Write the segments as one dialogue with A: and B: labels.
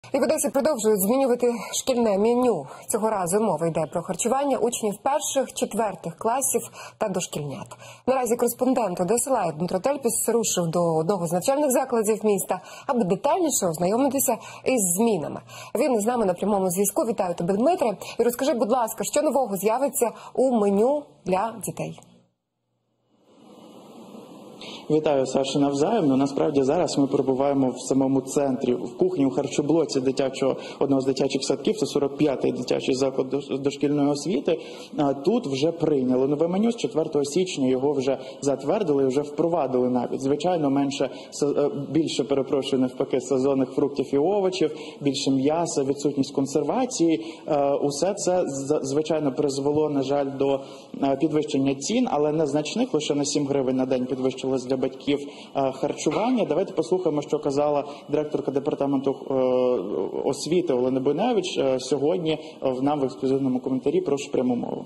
A: І в Одесі продовжують змінювати шкільне меню. Цього разу мова йде про харчування учнів перших, четвертих класів та дошкільнят. Наразі кореспондент Одеси Лайв Дмитро Тельпіс рушив до одного з навчальних закладів міста, аби детальніше ознайомитися із змінами. Він з нами на прямому зв'язку. Вітаю тебе, Дмитре. І розкажи, будь ласка, що нового з'явиться у меню для дітей?
B: Вітаю, Саша, навзаєм. Насправді зараз ми перебуваємо в самому центрі, в кухні, у харчоблоці одного з дитячих садків, це 45-й дитячий заклад дошкільної освіти. Тут вже прийняли нове меню, з 4 січня його вже затвердили і вже впровадили навіть. Звичайно, більше, навпаки, сезонних фруктів і овочів, більше м'яса, відсутність консервації. Усе це, звичайно, призвело, на жаль, до підвищення цін, але незначних, лише на 7 гривень на день підвищилось для батьків харчування. Давайте послухаємо, що казала директорка департаменту освіти Олена Буйневич сьогодні нам в ексклюзивному коментарі. Прошу пряму мову.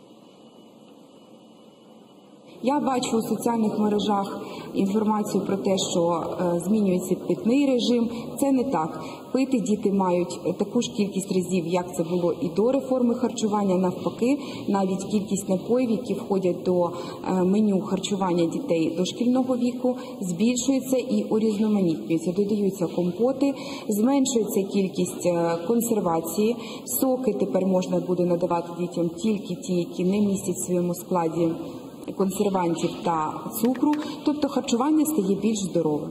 C: Я бачу у соціальних мережах інформацію про те, що змінюється питний режим. Це не так. Пити діти мають таку ж кількість разів, як це було і до реформи харчування. Навпаки, навіть кількість напоїв, які входять до меню харчування дітей дошкільного віку, збільшується і урізноманітнюється. Додаються компоти, зменшується кількість консервації. Соки тепер можна буде надавати дітям тільки ті, які не містять в своєму складі консервантів та цукру, тобто харчування стає більш здоровим.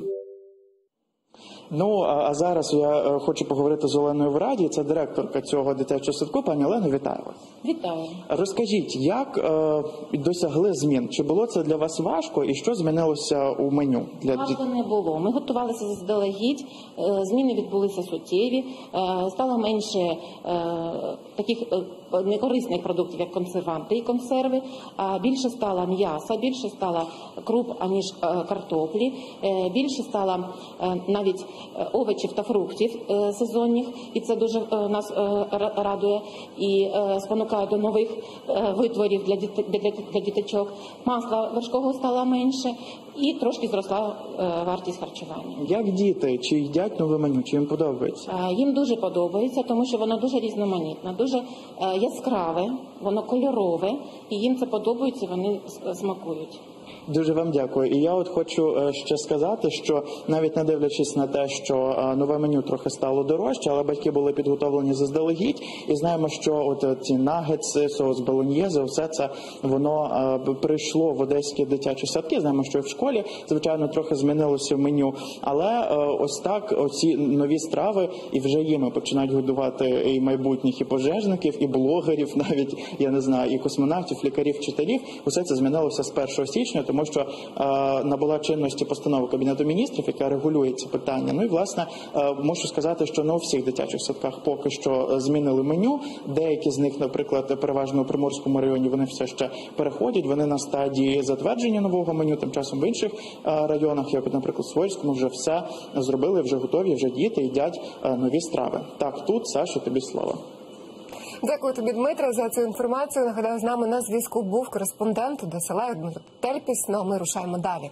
B: А зараз я хочу поговорити з Оленою Враді, це директорка цього дитячого садку. Пані Олено, вітаю вас.
D: Вітаю.
B: Розкажіть, як досягли змін? Чи було це для вас важко і що змінилося у меню?
D: Важко не було. Ми готувалися заздалегідь, зміни відбулися суттєві, стало менше таких некорисних продуктів, як консерванти і консерви, а більше стало м'яса, більше стало круп, аніж картоплі, більше стало навіть овочів та фруктів сезонних, і це дуже нас радує і спонукає до нових витворів для діточок. Масла вершкового стало менше і трошки зросла вартість харчування.
B: Як діти? Чи їдять нове меню? Чи їм подобається?
D: Їм дуже подобається, тому що воно дуже різноманітне, дуже яскраве, воно кольорове, і їм це подобається, вони смакують.
B: Дуже вам дякую. І я хочу ще сказати, що навіть не дивлячись на те, що нове меню трохи стало дорожче, але батьки були підготовлені заздалегідь. І знаємо, що ці нагетси, соус болоньєзе, все це воно прийшло в одеські дитячі садки. Знаємо, що і в школі, звичайно, трохи змінилося в меню. Але ось так, оці нові страви, і вже їми починають годувати і майбутніх, і пожежників, і блогерів, навіть, я не знаю, і космонавтів, лікарів, вчителів. Усе це змінилося з 1 січня, тому що набула чинності постанова Кабінету міністрів, яка регулює ці питання. І, власне, можу сказати, що не у всіх дитячих садках поки що змінили меню. Деякі з них, наприклад, переважно у Приморському районі, вони все ще переходять, вони на стадії затвердження нового меню, тим часом в інших районах, як, наприклад, в Свойському, вже все зробили, вже готові, вже діти їдять нові страви. Так, тут, Саша, тобі слово.
A: Дякую тобі, Дмитре, за цю інформацію. Нагадаю, з нами на зв'язку був кореспондент Одеси Лайв Дмитро Тельпіс. Ну а ми рушаємо далі.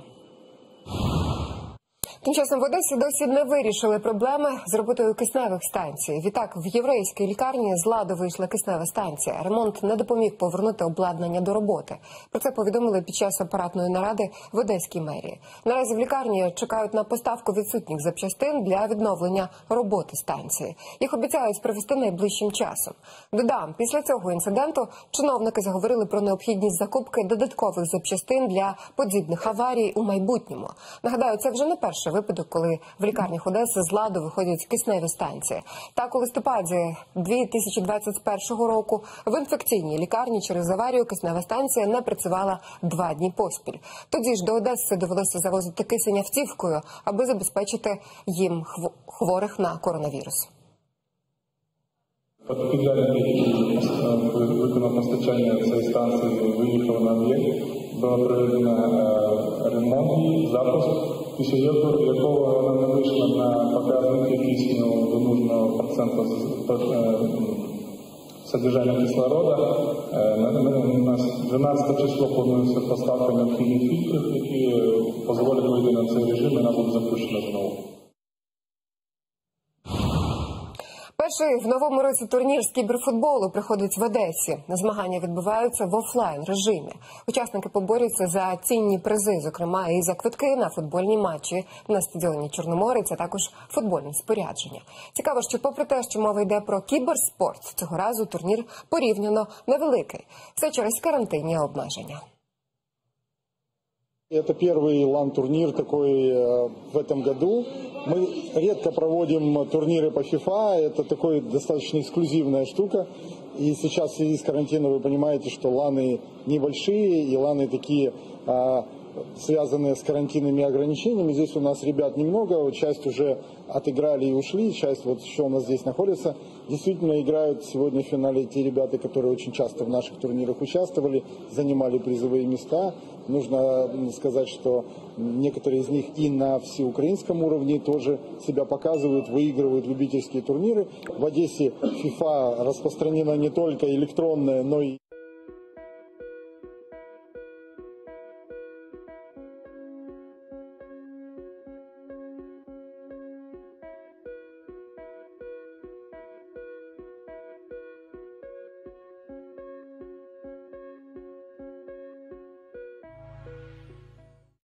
A: Тим часом в Одесі досі не вирішили проблеми з роботою кисневих станцій. Відтак, в єврейській лікарні з ладу вийшла киснева станція. Ремонт не допоміг повернути обладнання до роботи. Про це повідомили під час апаратної наради в Одеській мерії. Наразі в лікарні чекають на поставку відсутніх запчастин для відновлення роботи станції. Їх обіцяють привезти найближчим часом. Додам, після цього інциденту чиновники заговорили про необхідність закупки додаткових запчастин для подібних аварій у майбутньому. Нагадаю, це вже не перший випадок, коли в лікарнях Одеси з ладу виходять кисневі станції. Так, у листопаді 2021 року в інфекційній лікарні через аварію киснева станція не працювала 2 дні поспіль. Тоді ж до Одеси довелося завозити кисень автівкою, аби забезпечити їм хворих на коронавірус.
E: Підрядник, який виконав постачання цієї станції, виїхав на об'єкт, було проведено ремонт і запуск, після якого вона не вийшла на показники кисню до нужного проценту содержания кислорода. У нас 12 число планується поставка необхідних фільтрів, які дозволять вийти на цей режим, і вона буде запущена знову.
A: Перший в новому році турнір з кіберфутболу приходить в Одесі. Змагання відбуваються в офлайн режимі. Учасники поборюються за цінні призи, зокрема і за квитки на футбольні матчі на стадіоні Чорноморець, а також футбольні спорядження. Цікаво, що попри те, що мова йде про кіберспорт, цього разу турнір порівняно невеликий. Все через карантинні обмеження.
F: Это первый LAN-турнир такой в этом году. Мы редко проводим турниры по FIFA, это такой достаточно эксклюзивная штука. И сейчас в связи с карантином вы понимаете, что ланы небольшие и ланы такие связанные с карантинными ограничениями. Здесь у нас ребят немного, вот часть уже отыграли и ушли, часть вот еще у нас здесь находится. Действительно играют сегодня в финале те ребята, которые очень часто в наших турнирах участвовали, занимали призовые места. Нужно сказать, что некоторые из них и на всеукраинском уровне тоже себя показывают, выигрывают любительские турниры. В Одессе FIFA распространена не только электронная, но и